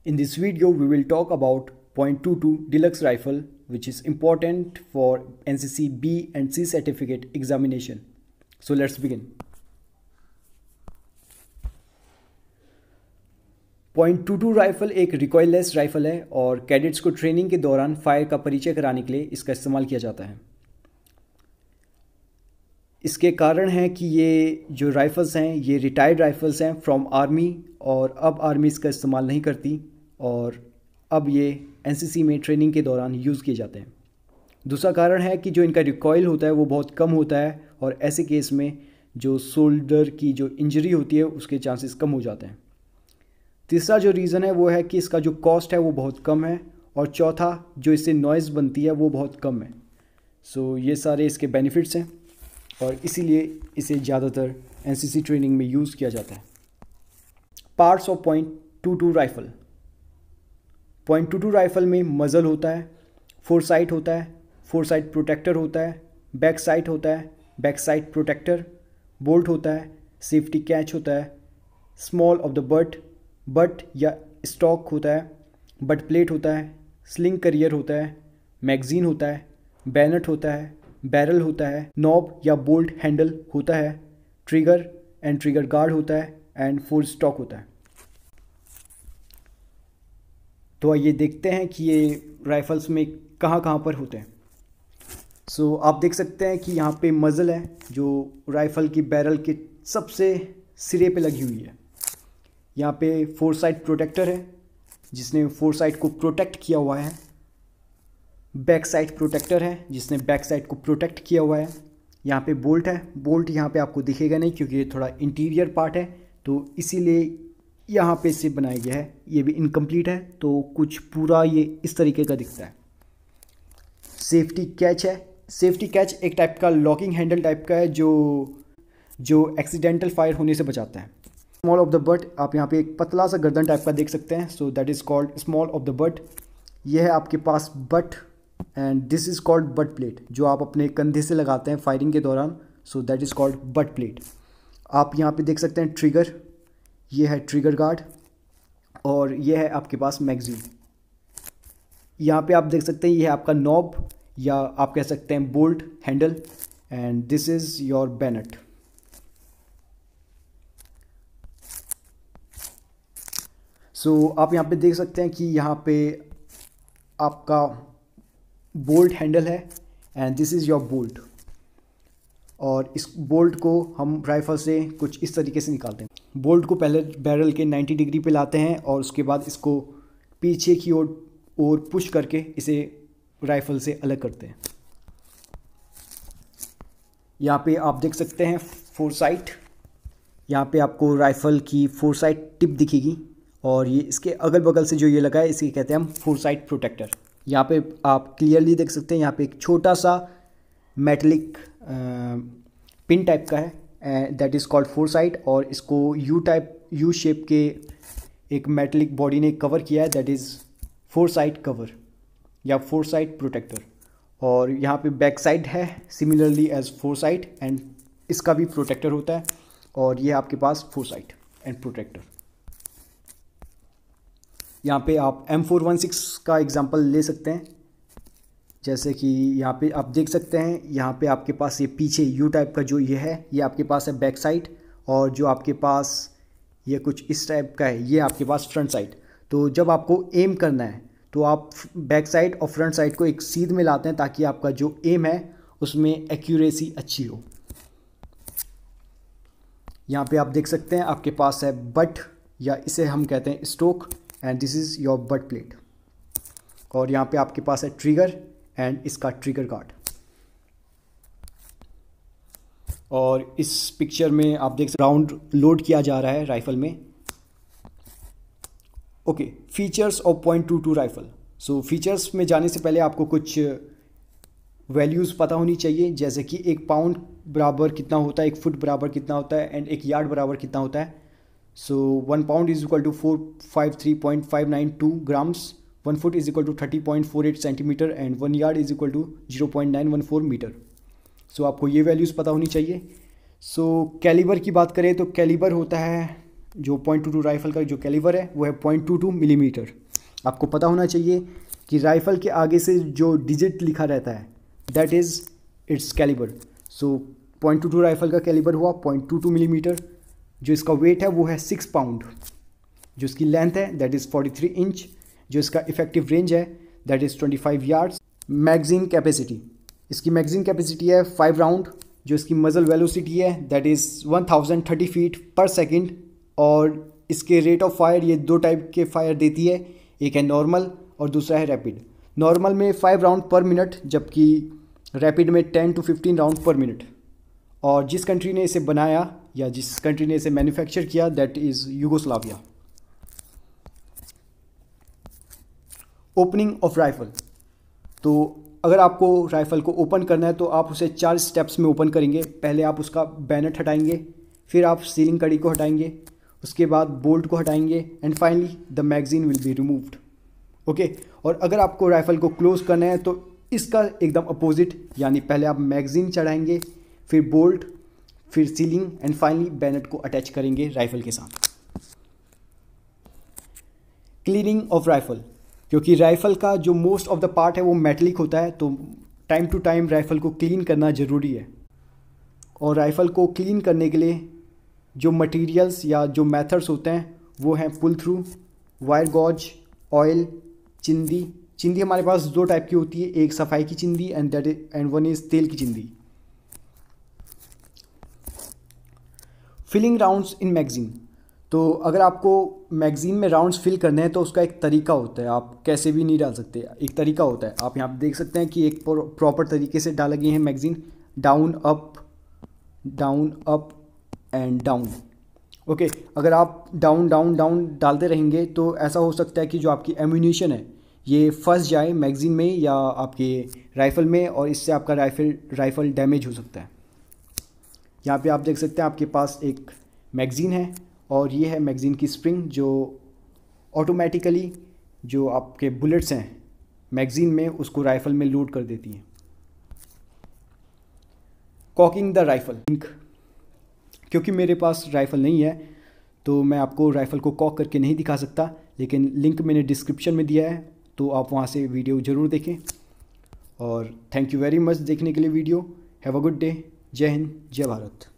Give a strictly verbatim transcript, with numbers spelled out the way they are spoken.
In this video, we will talk about point two two Deluxe Rifle, which is important for N C C B and C certificate examination. So let's begin. Point two two rifle एक recoilless rifle है और cadets को training के दौरान fire का परिचय कराने के लिए इसका इस्तेमाल किया जाता है। इसके कारण है कि ये जो राइफ़ल्स हैं ये रिटायर्ड राइफ़ल्स हैं फ्रॉम आर्मी, और अब आर्मी इसका इस्तेमाल नहीं करती और अब ये एनसीसी में ट्रेनिंग के दौरान यूज़ किए जाते हैं। दूसरा कारण है कि जो इनका रिकॉइल होता है वो बहुत कम होता है और ऐसे केस में जो शोल्डर की जो इंजरी होती है उसके चांसेस कम हो जाते हैं। तीसरा जो रीज़न है वो है कि इसका जो कॉस्ट है वो बहुत कम है, और चौथा जो इससे नॉइज़ बनती है वो बहुत कम है। सो so, ये सारे इसके बेनिफिट्स हैं और इसीलिए इसे ज़्यादातर एनसीसी ट्रेनिंग में यूज़ किया जाता है। Parts of point two two rifle. Point two two rifle में मज़ल होता है, फोर साइट होता है, फोर साइट प्रोटेक्टर होता है, बैक साइट होता है, बैक साइट प्रोटेक्टर, बोल्ट होता है, सेफ्टी कैच होता है, small of the butt butt या स्टॉक होता है, बट प्लेट होता है, स्लिंग करियर होता है, मैगज़ीन होता है, बैनट होता है, बैरल होता है, नॉब या बोल्ट हैंडल होता है, ट्रिगर एंड ट्रिगर गार्ड होता है, एंड फोर स्टॉक होता है। तो आइए देखते हैं कि ये राइफ़ल्स में कहाँ कहाँ पर होते हैं। सो so, आप देख सकते हैं कि यहाँ पे मज़ल है जो राइफ़ल की बैरल के सबसे सिरे पे लगी हुई है। यहाँ पे फोर साइड प्रोटेक्टर है जिसने फोर साइड को प्रोटेक्ट किया हुआ है, बैक साइड प्रोटेक्टर है जिसने बैक साइड को प्रोटेक्ट किया हुआ है। यहाँ पे बोल्ट है, बोल्ट यहाँ पे आपको दिखेगा नहीं क्योंकि ये थोड़ा इंटीरियर पार्ट है तो इसीलिए यहाँ पे इसे बनाया गया है। ये भी इनकम्प्लीट है तो कुछ पूरा ये इस तरीके का दिखता है। सेफ्टी कैच है, सेफ्टी कैच एक टाइप का लॉकिंग हैंडल टाइप का है जो जो एक्सीडेंटल फायर होने से बचाता है। स्मॉल ऑफ द बट, आप यहाँ पे एक पतला सा गर्दन टाइप का देख सकते हैं, so that is called small of the butt. ये है आपके पास butt and this is called butt plate, जो आप अपने कंधे से लगाते हैं फायरिंग के दौरान, so that is called butt plate. आप यहाँ पे देख सकते हैं ट्रिगर, ये है ट्रिगर गार्ड, और ये है आपके पास मैगज़ीन। यहाँ पे आप देख सकते हैं ये है आपका नॉब या आप कह सकते हैं bolt handle, and this is your bayonet. So so, आप यहाँ पे देख सकते हैं कि यहाँ पे आपका बोल्ट हैंडल है and this is your bolt, और इस बोल्ट को हम राइफ़ल से कुछ इस तरीके से निकालते हैं। बोल्ट को पहले बैरल के नाइन्टी डिग्री पे लाते हैं और उसके बाद इसको पीछे की ओर और पुश करके इसे राइफ़ल से अलग करते हैं। यहाँ पे आप देख सकते हैं फोर साइट, यहाँ पे आपको राइफ़ल की फोर साइट टिप दिखेगी, और ये इसके अगल बगल से जो ये लगा है इसे कहते हैं हम फोर साइड प्रोटेक्टर। यहाँ पे आप क्लियरली देख सकते हैं यहाँ पे एक छोटा सा मेटलिक पिन टाइप का है, that is called foresight, और इसको यू टाइप यू शेप के एक मेटलिक बॉडी ने कवर किया है, that is foresight cover या फोर साइड प्रोटेक्टर। और यहाँ पे बैक साइड है similarly as foresight, and इसका भी प्रोटेक्टर होता है, और ये आपके पास फोर साइड एंड प्रोटेक्टर। यहाँ पे आप एम फोर वन सिक्स का एग्जांपल ले सकते हैं, जैसे कि यहाँ पे आप देख सकते हैं यहाँ पे आपके पास ये पीछे यू टाइप का जो ये है ये आपके पास है बैक साइड, और जो आपके पास ये कुछ इस टाइप का है ये आपके पास फ्रंट साइड। तो जब आपको एम करना है तो आप बैक साइड और फ्रंट साइड को एक सीध में लाते हैं ताकि आपका जो एम है उसमें एक्यूरेसी अच्छी हो। यहाँ पे आप देख सकते हैं आपके पास है बट, या इसे हम कहते हैं stock, and this is your butt plate, और यहाँ पे आपके पास है ट्रिगर एंड इसका ट्रिगर गार्ड। और इस पिक्चर में आप देख सकते राउंड लोड किया जा रहा है राइफल में। Okay, features of point two two rifle. So features में जाने से पहले आपको कुछ वैल्यूज़ पता होनी चाहिए, जैसे कि एक पाउंड बराबर कितना होता है, एक फुट बराबर कितना होता है, एंड एक यार्ड बराबर कितना होता है। So one pound is equal to four fifty-three point five nine two grams, one foot is equal to thirty point four eight centimeter, and one yard is equal to zero point nine one four meter. So आपको ये values पता होनी चाहिए। So calibre की बात करें तो calibre होता है जो पॉइंट टू टू राइफ़ल का जो कैलिबर है वो है पॉइंट टू टू मिलीमीटर। आपको पता होना चाहिए कि राइफ़ल के आगे से जो डिजिट लिखा रहता है that is its calibre. So point two two rifle का कैलिबर हुआ पॉइंट टू टू मिलीमीटर। जो इसका वेट है वो है सिक्स पाउंड। जो इसकी लेंथ है that is forty three inch. जो इसका इफेक्टिव रेंज है that is twenty five yards. Magazine capacity, इसकी मैगजीन कैपेसिटी है फाइव राउंड। जो इसकी मजल वेलोसिटी है that is one thousand thirty feet per second. और इसके रेट ऑफ फायर ये दो टाइप के फायर देती है, एक है नॉर्मल और दूसरा है रैपिड। नॉर्मल में फाइव राउंड पर मिनट जबकि रैपिड में ten to fifteen round per minute. और जिस कंट्री ने इसे बनाया या जिस कंट्री ने इसे मैन्युफैक्चर किया that is Yugoslavia. Opening of rifle, तो अगर आपको राइफ़ल को ओपन करना है तो आप उसे चार स्टेप्स में ओपन करेंगे। पहले आप उसका बैनट हटाएंगे, फिर आप सीलिंग कड़ी को हटाएंगे, उसके बाद बोल्ट को हटाएंगे and finally the magazine will be removed. Okay, और अगर आपको राइफ़ल को क्लोज करना है तो इसका एकदम अपोजिट, यानी पहले आप मैगजीन चढ़ाएंगे, फिर बोल्ट, फिर सीलिंग एंड फाइनली बैनट को अटैच करेंगे राइफ़ल के साथ। क्लीनिंग ऑफ राइफ़ल, क्योंकि राइफ़ल का जो मोस्ट ऑफ द पार्ट है वो मेटलिक होता है तो टाइम टू टाइम राइफ़ल को क्लीन करना ज़रूरी है। और राइफ़ल को क्लीन करने के लिए जो मटेरियल्स या जो मेथड्स होते हैं वो हैं pull through, wire gauze, oil, चिंदी। चिंदी हमारे पास दो टाइप की होती है, एक सफाई की चिंदी and that and one is तेल की चिंदी। फिलिंग राउंड्स इन मैगजीन, तो अगर आपको मैगजीन में राउंड्स फिल करने हैं तो उसका एक तरीका होता है, आप कैसे भी नहीं डाल सकते, एक तरीका होता है। आप यहाँ पे देख सकते हैं कि एक प्रॉपर तरीके से डाला गई है magazine, down up down up and down. Okay, अगर आप डाउन डाउन डाउन डालते रहेंगे तो ऐसा हो सकता है कि जो आपकी एम्यूनिशन है ये फंस जाए मैगजीन में या आपके राइफ़ल में और इससे आपका राइफ़ल राइफ़ल डैमेज हो सकता है। यहाँ पे आप देख सकते हैं आपके पास एक मैगजीन है और ये है मैगजीन की स्प्रिंग जो ऑटोमेटिकली जो आपके बुलेट्स हैं मैगजीन में उसको राइफ़ल में लोड कर देती हैं। कॉकिंग द राइफ़ल, क्योंकि मेरे पास राइफ़ल नहीं है तो मैं आपको राइफ़ल को कॉक करके नहीं दिखा सकता, लेकिन लिंक मैंने डिस्क्रिप्शन में दिया है तो आप वहाँ से वीडियो ज़रूर देखें। और थैंक यू वेरी मच देखने के लिए video. Have a good day. जय हिंद, जय भारत।